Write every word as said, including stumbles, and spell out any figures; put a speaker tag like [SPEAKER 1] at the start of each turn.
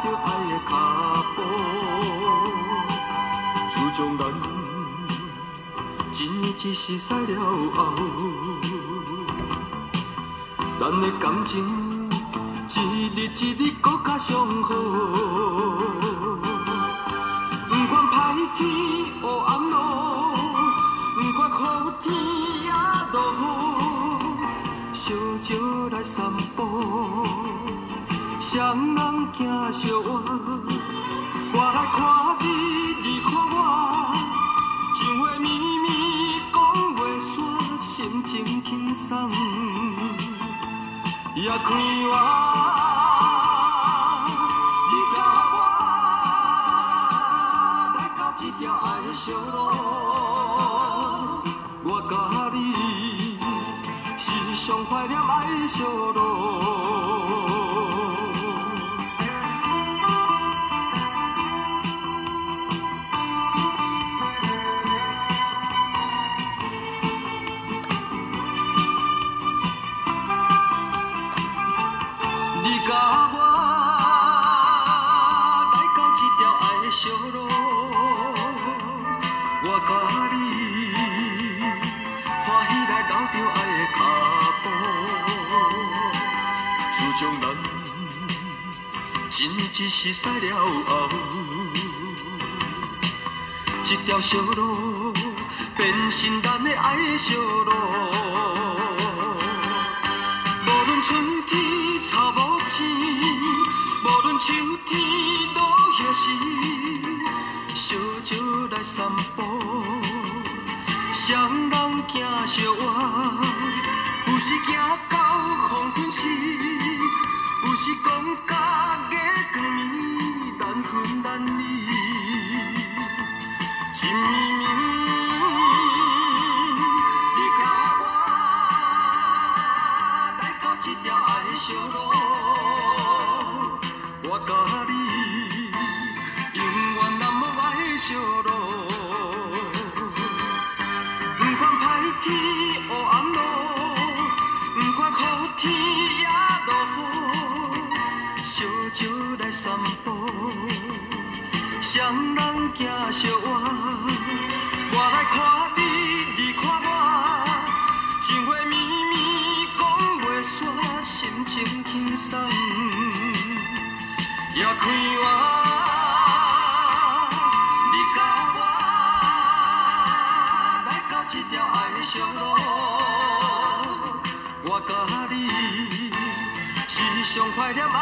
[SPEAKER 1] 着爱的脚步，自从咱一年一时驶了后，咱的感情一日一日搁较上好。不管歹天黑暗路，不管雨天也落雨，小招来散步。双人行相偎，我来看你，你看我，情话绵绵讲袂煞，心情轻松也快活。你甲我来到这条爱的小路，我甲你是上怀念爱的小路。小路，我甲你欢喜来留着爱的脚步。自从咱一年一时驶了后，这条小路变成咱的爱的小路。无论春天草无青，无论秋天落叶时。小招来散步，双人行相偎，有时行到黄昏时，有时讲到月光暝，难分难离，情绵绵。你甲我来到这条爱的小路，我甲你。小路，不管歹天黑暗路，不管雨天也落雨，小招来散步，双人行相偎，我来看你，你看我，情话绵绵讲袂煞，心情轻松也快活。这条爱的小路，我甲你时常怀念爱